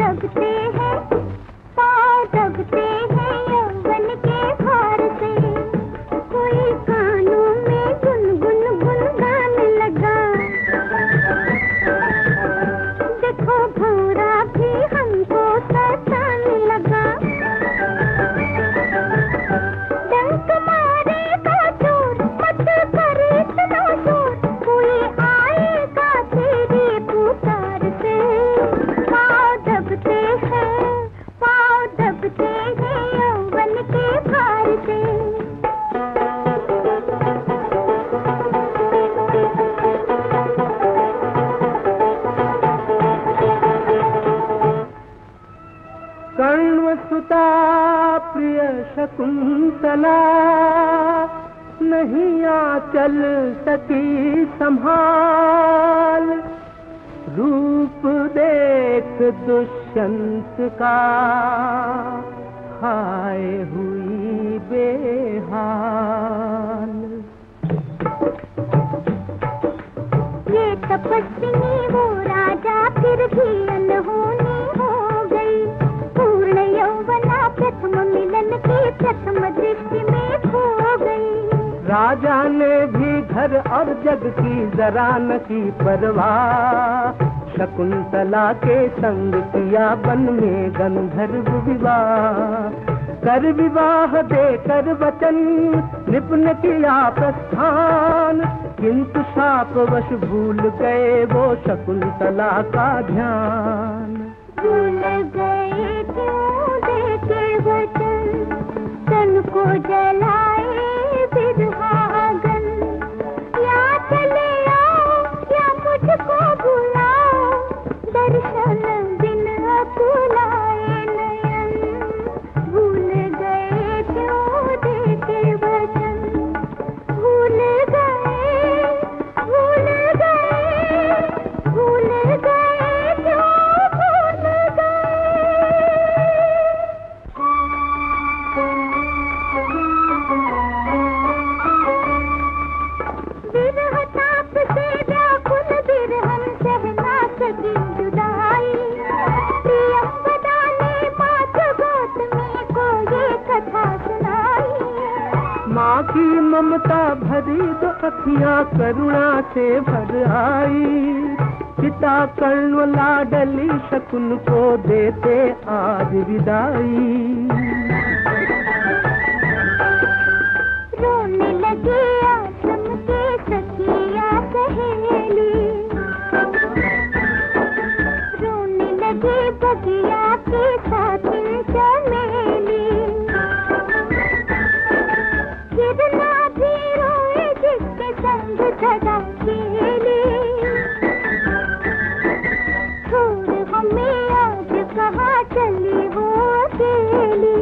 दबते हैं, पाँव दबते हैं यौवन के भार से। कोई कानों में गुनगुन गुनगाने लगा, देखो भौरा भी हमको सताने लगा। डंक मारेगा चोर, मत कर इतना शोर, कोई आएगा तेरी पुकार से। पाँव दबते हैं, पाँव दबते हैं यौवन के भार से। कर्णवसुता प्रिय शकुंतला, नहीं आंचल सकी संभाल। रूप देख दुष्यंत का हाय हुई बेहाल। ये तपस्विनी वो राजा फिर भी अनहोनी हो गई। पूर्ण यौवना प्रथम मिलन की प्रथम दृष्टि में खो गई। राजा ने भी घर और जग की जरा न की परवाह, शकुंतला के संग किया वन में गंधर्व विवाह। कर विवाह देकर वचन निपुण किया प्रस्थान, किंतु शापवश भूल गए वो शकुंतला का ध्यान। भूल गए क्यों देके वचन, तन को जलाए विरहागन। या चले आओ या मुझको बुलाओ, दर्शन बिन अकुलाए नयन। भूल गए क्यों देके वचन, भूल गए, भूल गए, भूल गए क्यों भूल विरह ताप से व्याकुल बिरहन सहना सकी जुदाई। प्रियंवदा ने मात गौतमी को ये कथा सुनाई। माँ की ममता भरी तो अखियाँ करुणा से भर आई। पिता कर्ण लाडली शकुन को देते आज विदाई। रोने लगे आश्रम के सखिया सहेली, रोने लगे बगिया के साथी चमेली। किरना भी रोए जिसके संग सदा खेली। छोड़ हमें आज कहाँ चली वो अकेली।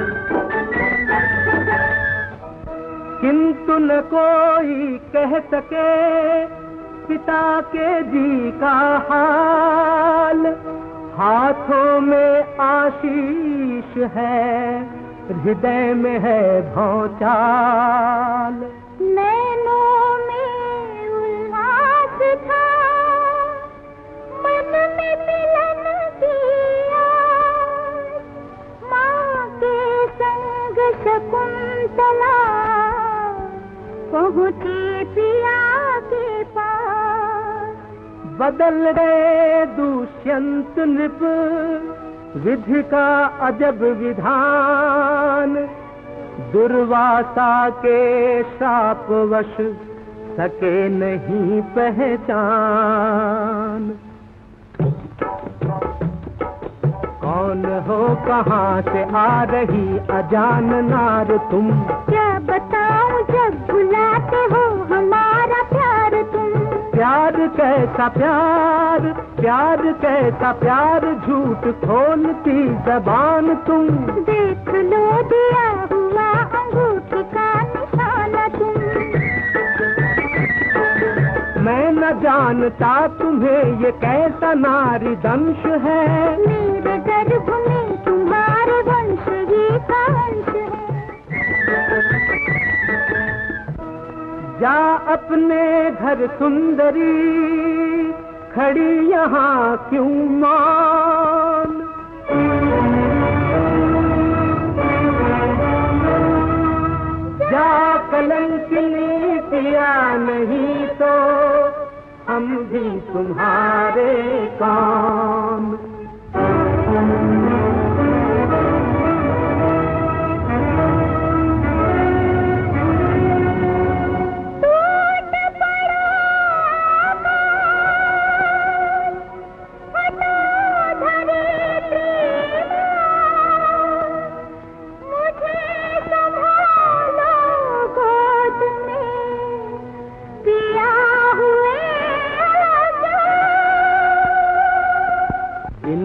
किंतु न कोई कह सके पिता के जी का हाल। हाथों में आशीष है, हृदय में है भौचाल। नैनों में उल्लास था, मन में मिलन किया। माँ के संग शकुंतला पहुँची पिया के पास। बदल गए दुष्यंत नृप, विधि का अजब विधान। दुर्वासा के शापवश सके नहीं पहचान। कौन हो कहाँ से आ रही अजान नार तुम, क्या बताऊं जब बुलाते हो हमारा प्यार तुम। प्यार कैसा प्यार, प्यार कैसा प्यार, झूठ खोलती जबान तुम। देख लो दिया हुआ अंगूठी का निशाना तुम। मैं न जानता तुम्हें ये कैसा नारी दंश है। मेरे गर्भ में तुम्हारे वंश ही का अंश है। जा अपने घर सुंदरी, खड़ी यहाँ क्यों मान।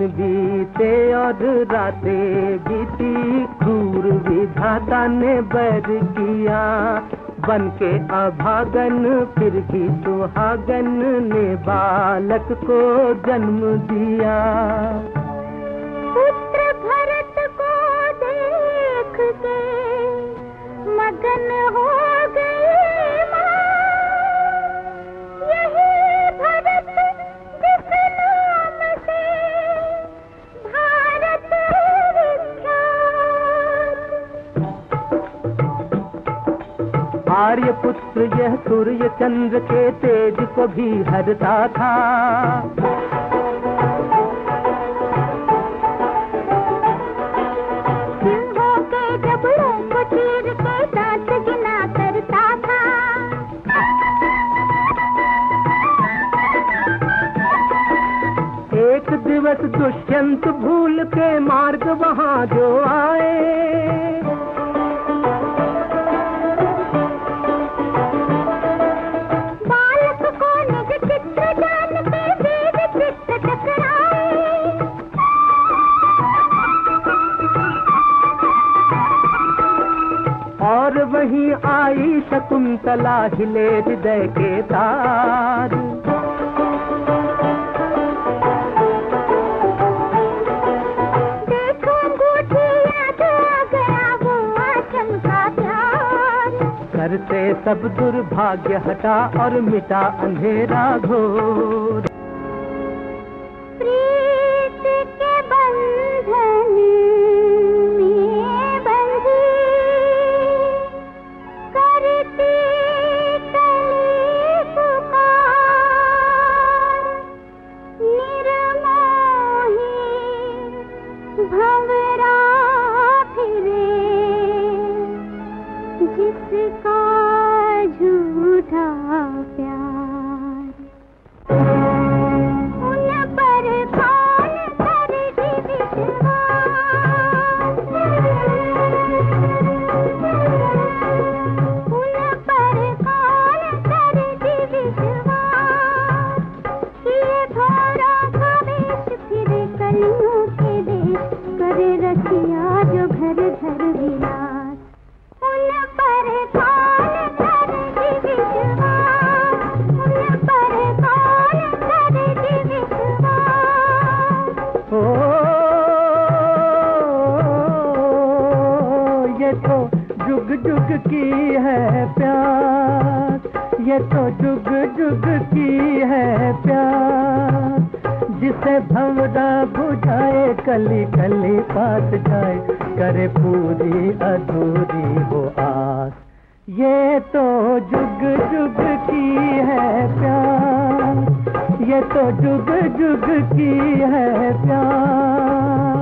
बीते और रातें बीती, क्रूर विधाता ने बैर किया। बन के अभागन फिर भी सुहागन ने बालक को जन्म दिया। पुत्र भरत को देख के मगन हो गई माँ, यही भरत जिस नाम से भारत विख्यात। आर्यपुत्र यह सूर्य चंद्र के तेज को भी हरता था। सिंहों के जबड़ों को चीर के दांत गिना करता था। एक दिवस दुष्यंत भूल के मार्ग वहाँ जो आए, बालक को निज चित्र जान के वेद चित्त टकराए। और वहीं आई शकुंतला हिले हृदय के तार। देखो अंगूठी याद आ गया वो आचम का प्यार। करते सब दुर्भाग्य हटा और मिटा अंधेरा घोर। प्रीत के बंधन में बंधी करती कली पुकार, निर्मोही भंवरा फिरे जिसका झूठा प्यार। उन पर कौन करे विश्वास, उन पर कौन करे विश्वास। किए भौरों का वेश फिरे कलियों के देश, करे रसिया जो घर घर विलास। उन पर कौन करे विश्वास, उन पर कौन करे विश्वास। ओ, ये तो जुग जुग की है प्यास, ये तो जुग जुग की है प्यास। जिसे भंवरा बुझाए कली कली पास जाए, करे पूरी अधूरी हो आस। ये तो जुग जुग की है प्यास, ये तो जुग जुग की है प्यास।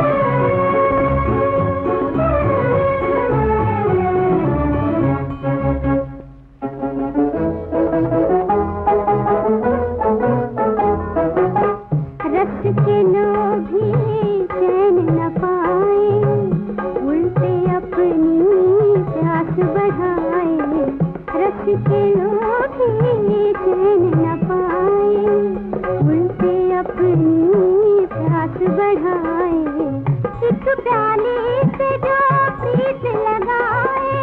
रस के लोभी चैन न पाए, उल्टे अपनी प्यास बढ़ाए। रस के लोभी चैन न पाए, उल्टे अपनी प्यास बढ़ाए। एक प्याले से जो प्रीत लगाए,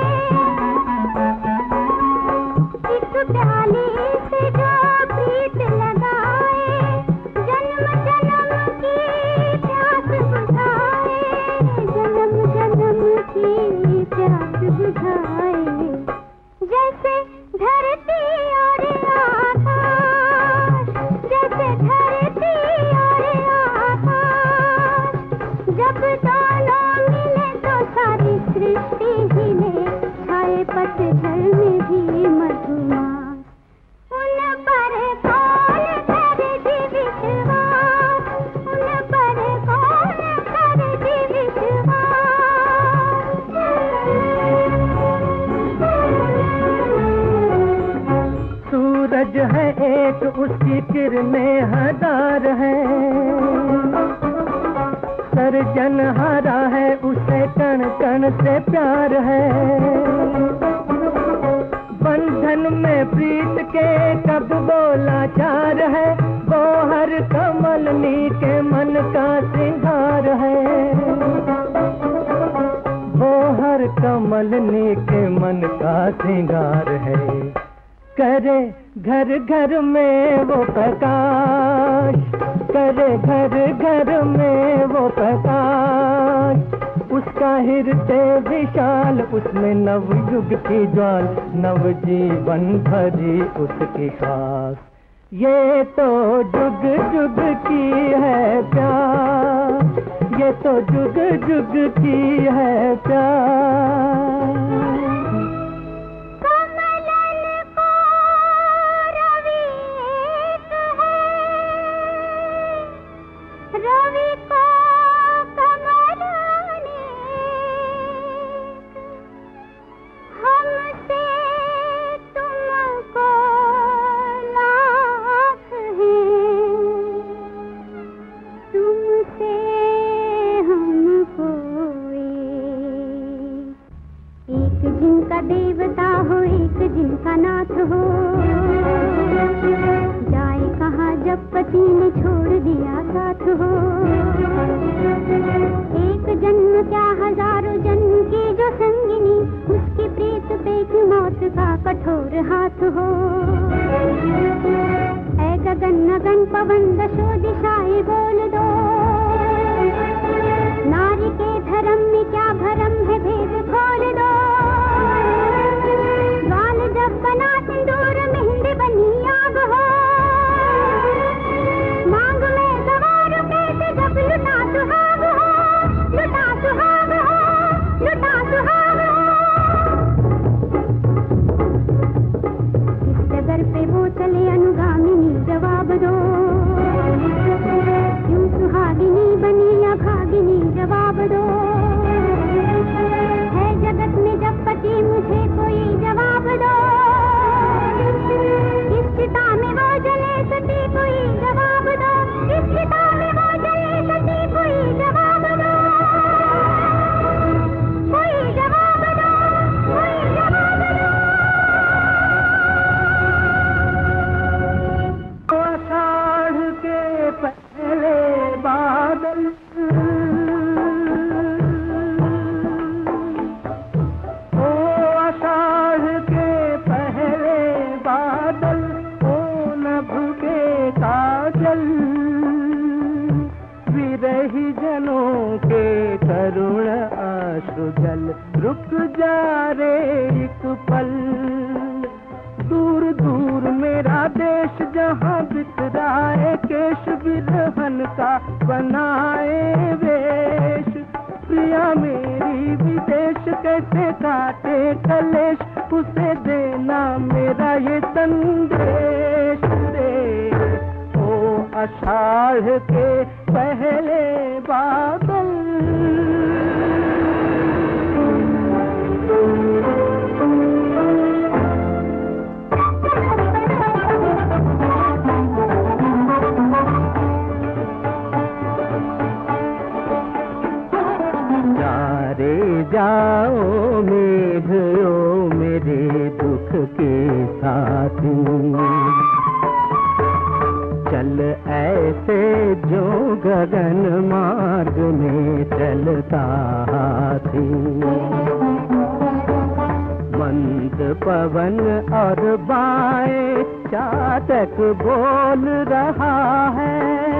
एक प्याले से जो प्रीत लगाए, जन्म जन्म की प्यास बुझाए, जन्म जन्म की प्यास बुझाए। जैसे धरती और आकाश, जैसे धरती और आकाश, जब दोनों मिले तो सारी सृष्टि हिले, छाए पतझड़ में भी मधुमास। उन पर कौन करे विश्वास, उन पर कौन करे विश्वास। सूरज है एक, उसकी किरणें हजार है। सर्जनहारा है, उसे कण कण से प्यार है। बंधन में प्रीत के कब बोला चार है, वो हर कमलनी के मन का श्रृंगार है, वो हर कमलनी के मन का श्रृंगार है। करे घर घर में वो प्रकाश, करे घर घर में वो प्रकाश, उसका हृदय विशाल, उसमें नवयुग की ज्वाल, नव जीवन भरी उसकी श्वास। ये तो जुग जुग की है प्यार, ये तो जुग जुग की है प्यार। रवि को कमल ने हमसे तुमको लाख है, तुमसे हमको एक जिनका देवता हो, एक जिनका नाथ हो, जाए कहाँ जब पति ने छोड़ दिया साथ हो। एक जन्म क्या हजारों जन्म की जो संगिनी, उसकी प्रीत पे की मौत का कठोर हाथ हो। ऐ गगन नगन पवन दशो दिशाएं बोल दो, नारी के धर्म में क्या भरम है भेद खोल दो। गाल जब बना सिंदूर मेहंदी बनी आग हो, मांग में सवार कैसे जब लुटा सुहाग हो, लुटा सुहाग हो, लुटा सुहाग हो। इस डगर पे वो चले अनुगामिनी जवाब दो, क्यों सुहागिनी बनी या भागिनी जवाब दो। है जगत में जब पति मुझे कोई जवाब दो, इस चिता में वो जले सती कोई जवाब दो, इस चिता में वो जले सती कोई जवाब दो, कोई जवाब दो, कोई जवाब दो। आषाढ़ के पहले बादल, ओ आषाढ़ के पहले बादल, ओ नभ के काजल, विरही जनों के करुण आंसू जल। रुक जा रे एक पल, दूर दूर मेरा देश जहाँ बितराए केश, विरहन का बनाए वेश। प्रिया मेरी विदेश कैसे काटे कलेश, उसे देना मेरा ये संदेश रे। ओ आषाढ़ के पहले बादल, जाओ मेघो मेरे दुख के साथी, चल ऐसे जो गगन मार्ग में चलता हाथी। मंद पवन और बाएं चातक बोल रहा है,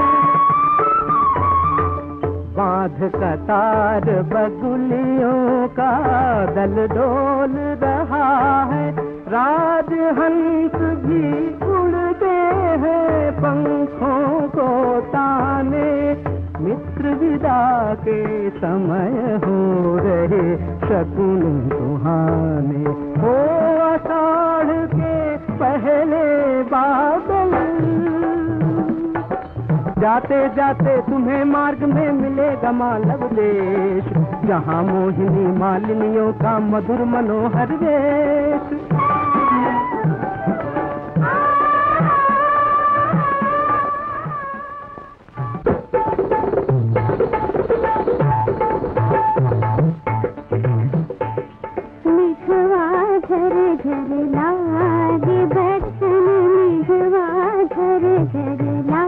बांध कतार बगुलियों का दल डोल रहा है। राजहंस भी उड़ते हैं पंखों को ताने, मित्र विदा के समय हो रहे शकुन सुहाने। हो आषाढ़ के पहले बादल, जाते जाते तुम्हें मार्ग में मिलेगा मालव देश, जहाँ मोहिनी मालिनियों का मधुर मनोहर वेश। मिठवा झर झर लागे बरसन, मिठवा झर झर लागे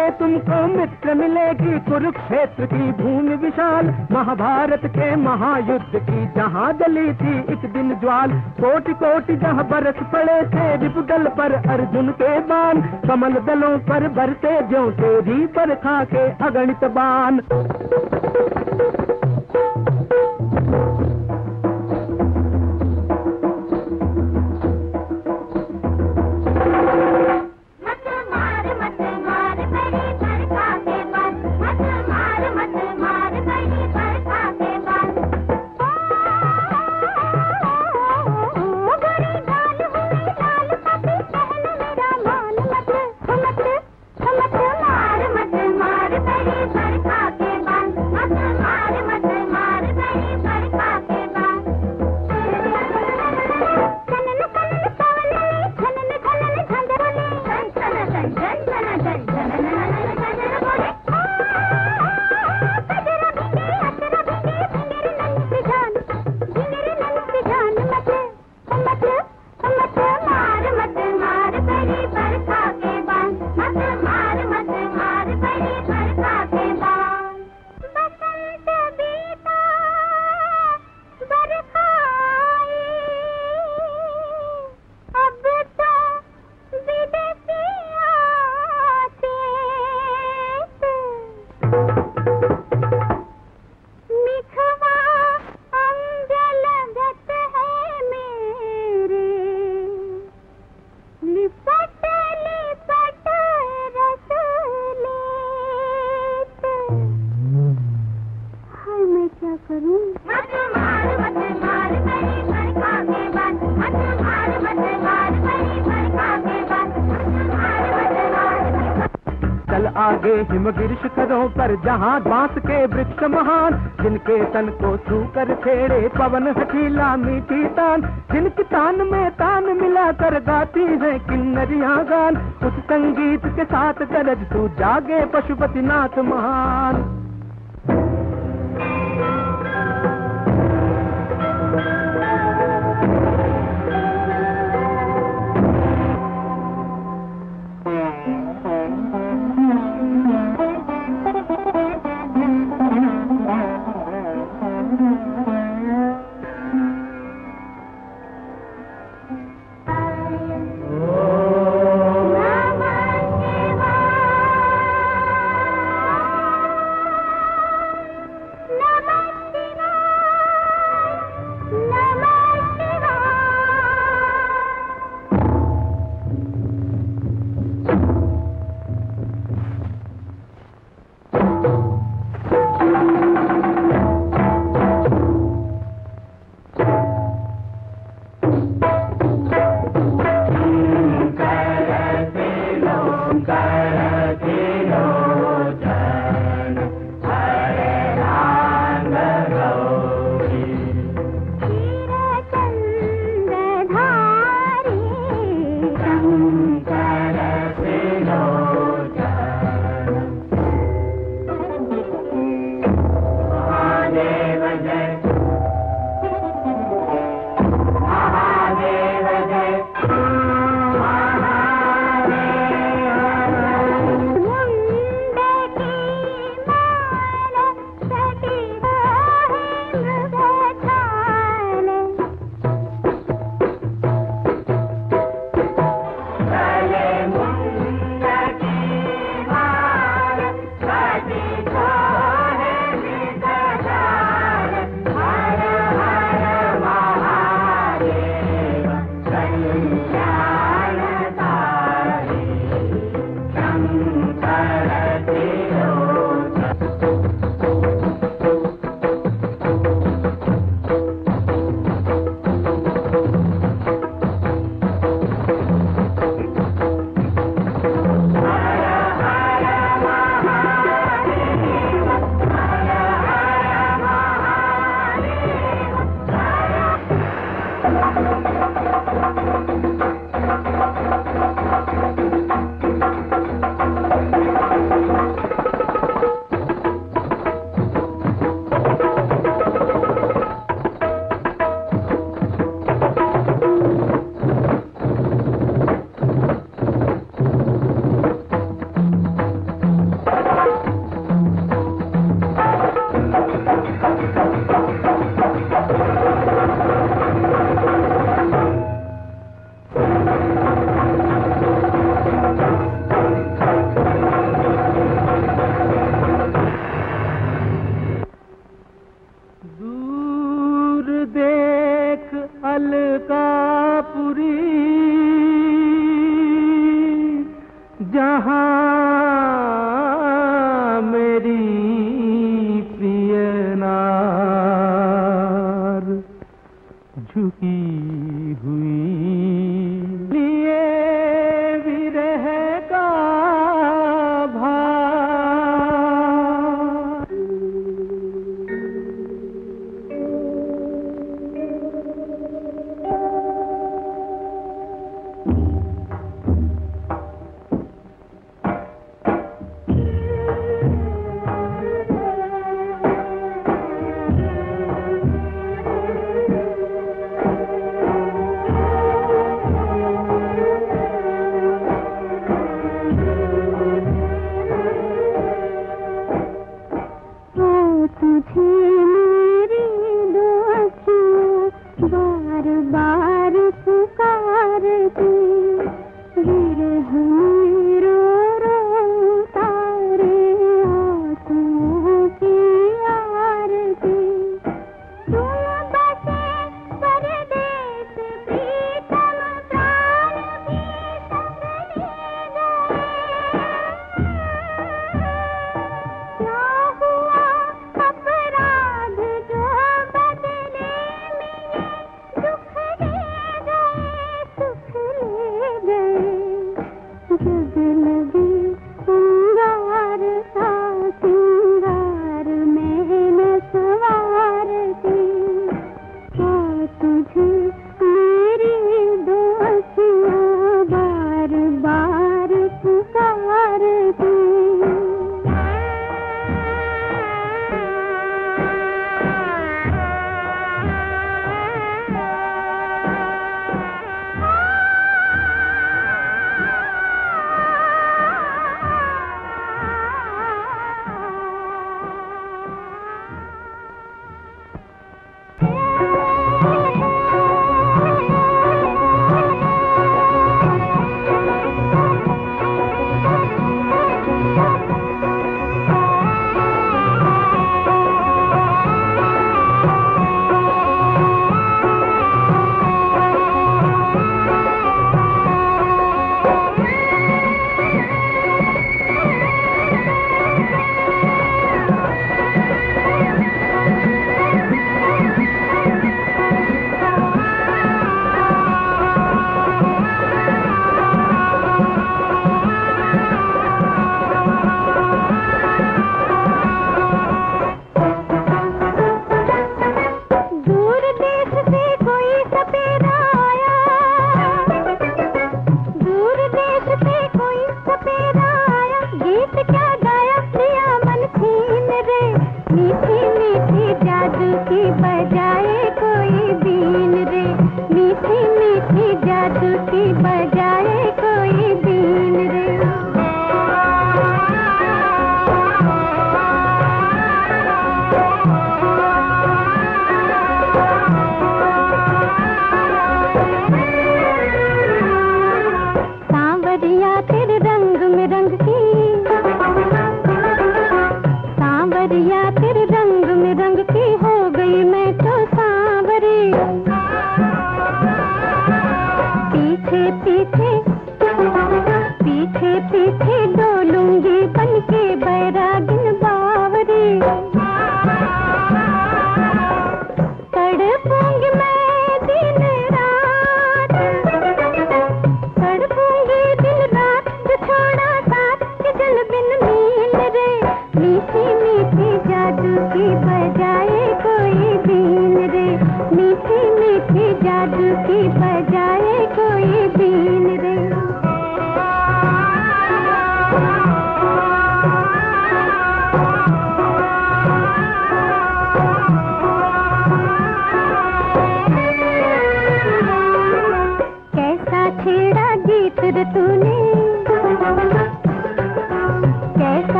के तुमको मित्र मिलेगी, कुरुक्षेत्र की भूमि विशाल, महाभारत के महायुद्ध की जहाँ जली थी एक दिन ज्वाल। कोटि कोटि जहाँ बरस पड़े थे रिपुदल पर अर्जुन के बाण, कमल दलों पर बरसे ज्यों तेरी बरखा के अगणित बाण। आगे हिमगिर शिखरों पर जहाँ बांस के वृक्ष महान, जिनके तन को छूकर छेड़े पवन हठीला मीठी तान, जिनकी तान में तान मिलाकर गाती है किन्नरियां गान, उस संगीत के साथ गरज तू जागे पशुपतिनाथ महान। जहाँ मेरी प्रिय नार झुकी हुई लिए विरह का भार।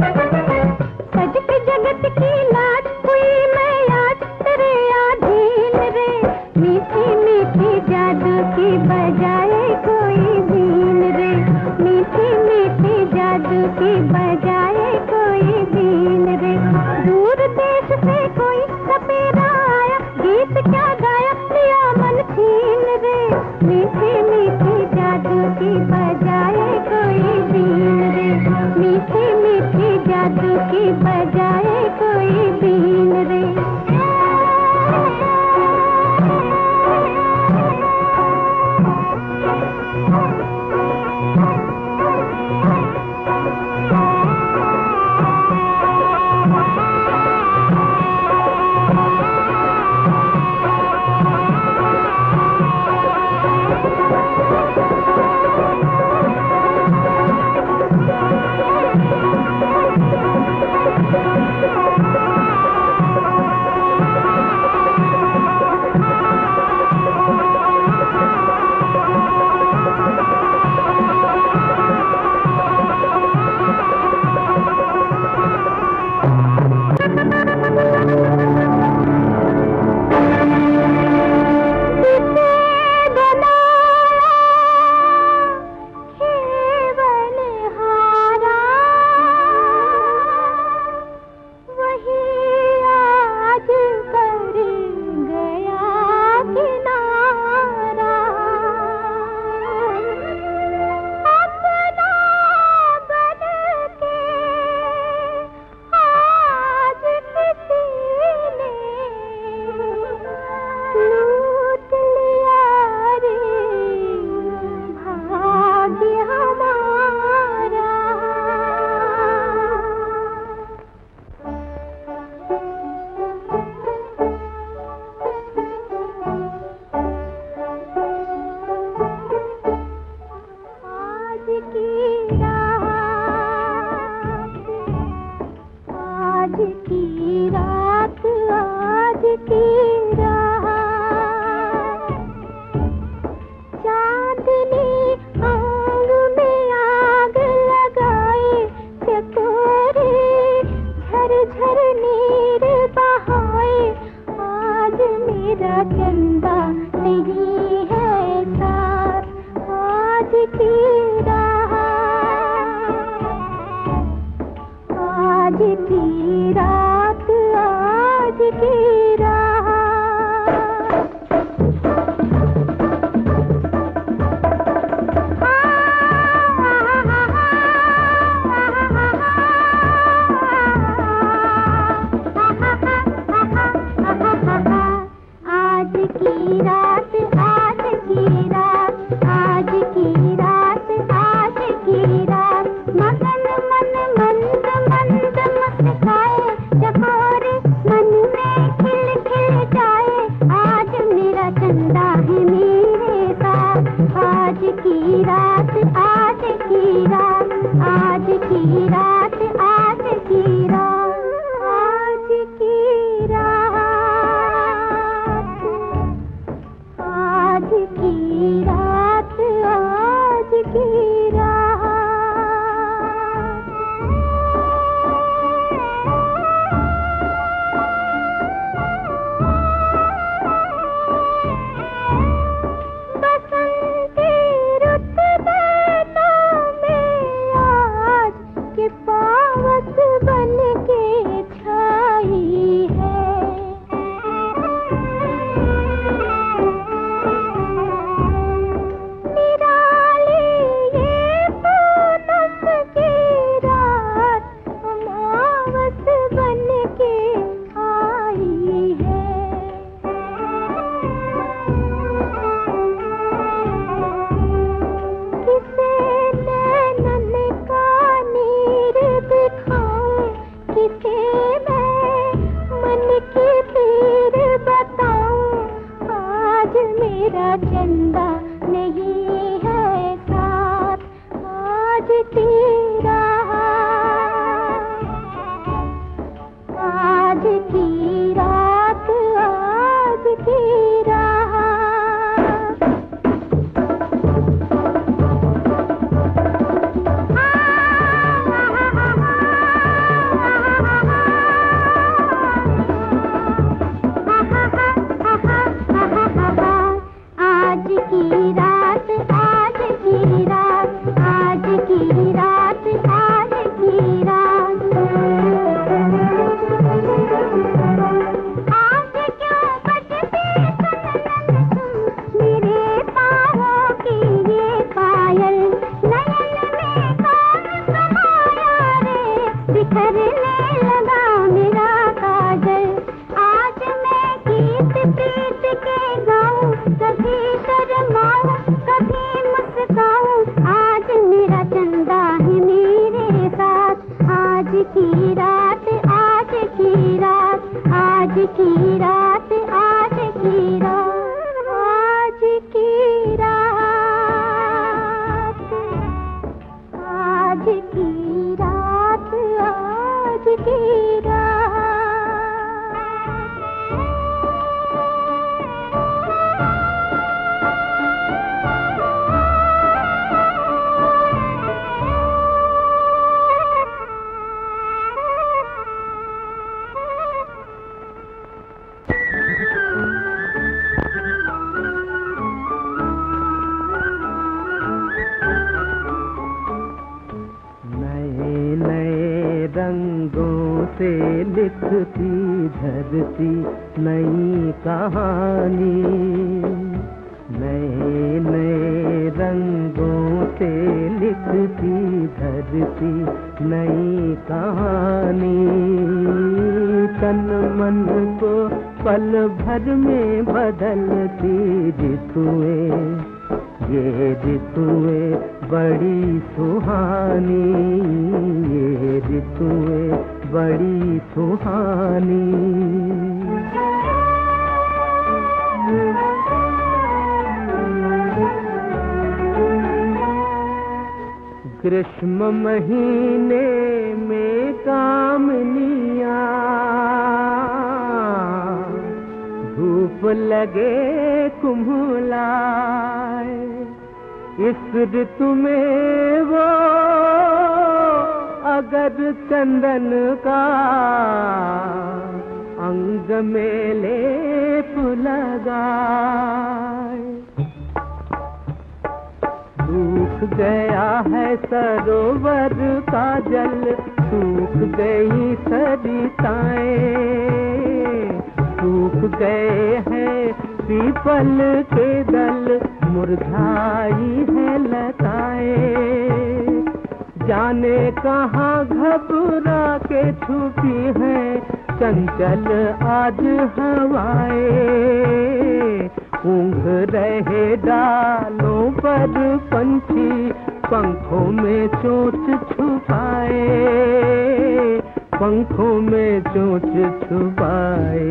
सज के जगत की लाज हुई मैं आज तेरे अधीन सपेरा आया, गीत क्या गाया, लिया मन छीन रे। मीठी मीठी जादू की बजाए कोई बीन रे, मीठी मीठी जादू की बजाए कोई बीन रे। आज की रात, आज की रात, आज की रात, आज की रात, आज की रात। रंगों से लिखती धरती नई कहानी, नए नए रंगों से लिखती धरती नई कहानी। तन मन को पल भर में बदलती ऋतुएं, ये ऋतुएं बड़ी सुहानी, ये ऋतुएं बड़ी सुहानी। ग्रीष्म महीने में कामनियाँ धूप लगे कुम्हलाए, इस ऋतु में वो अगर चंदन का अंग में लेप लगाए। सूख गया है सरोवर का जल, सूख गई सरिताएं, सूख गए हैं पीपल के दल, मुरझाई है लताएं। जाने कहाँ घबरा के छुपी है चंचल आज हवाएं। ऊँघ रहे डालों पर पंछी, पंखों में चोंच छुपाए, पंखों में चोंच छुपाए।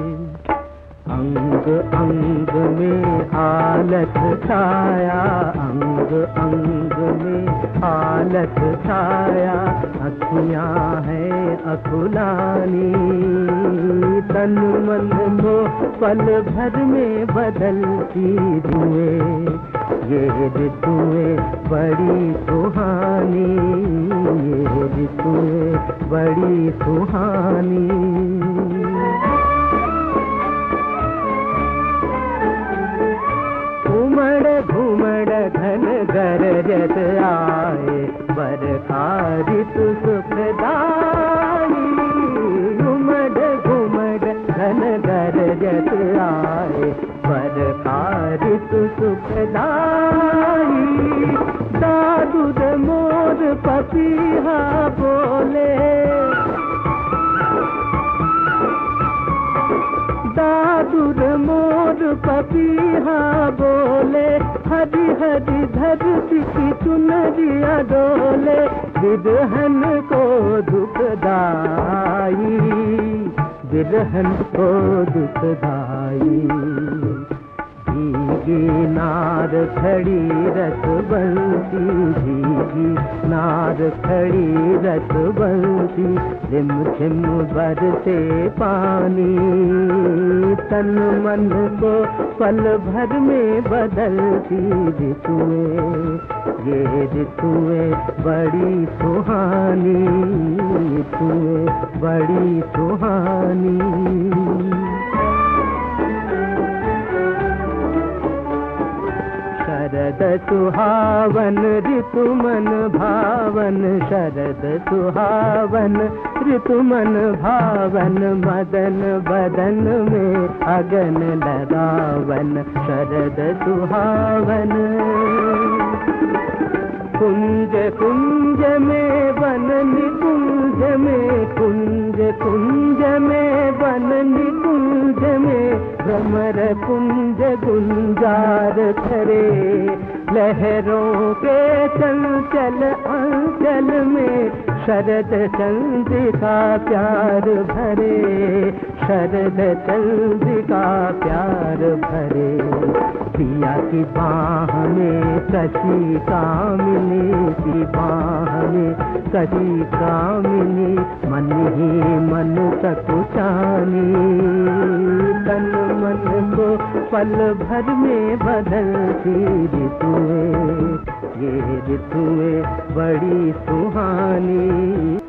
अंग अंग में आलस छाया, अंग अंग में आलस छाया, अखियाँ हैं अकुलानी। तन मन को पल भर में बदलती ऋतुएं, ये ऋतुएं बड़ी सुहानी, ये ऋतुएं बड़ी सुहानी। उमड़ घुमड़ घन गरजत आए, बरखा ऋतु सुखदाई। उमड़ घुमड़ घन गरजत आए, बरखा ऋतु सुखदाई। दादुद मोर पपीहा बोले, दादुर मोर पपीहा बोले, हरी हरी धरती की चुनरिया डोले। बिरहन को दुखदाई, बिरहन को दुखदाई। भीगी नार खड़ी रस बंसी, भीगी नार खड़ी रस बंसी, झिम झिम बरसे पानी। तन मन को पल भर में बदलती ऋतुएं, ये ऋतुएं बड़ी सुहानी, ऋतुएं बड़ी सुहानी। शरद सुहावन ऋतु मन भावन, शरद सुहावन ऋतु मन भावन। मदन बदन में अगन लगावन, शरद सुहावन। कुंज कुंज में वन निकुंज में, कुंज कुंज में वन निकुंज में, भ्रमर कुंज गुंजार करे। लहरों के चंचल अंचल में, शरद चंद्रिका प्यार भरे, शरद चंद्रिका प्यार भरे। पिया की बाह में कसी कामिनी की बाह में कसी कामिनी, मन ही मन तक जानी। तन मन को पल भर में बदलती ऋतुएं, ये ऋतुएं बड़ी सुहानी।